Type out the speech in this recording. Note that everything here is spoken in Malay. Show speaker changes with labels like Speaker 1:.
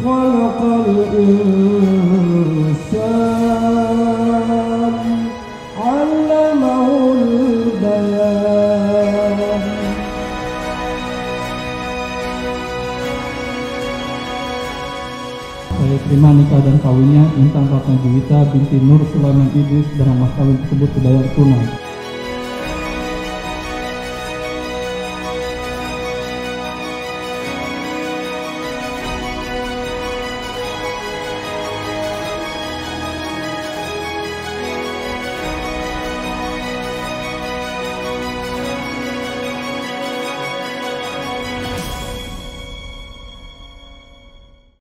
Speaker 1: خلق الإنسان علمه البيان.
Speaker 2: Saya terima nikah dan kawinnya Intan Ratna Juwita binti Nur Sulaiman Idris dengan mas kawin tersebut dibayar tunai.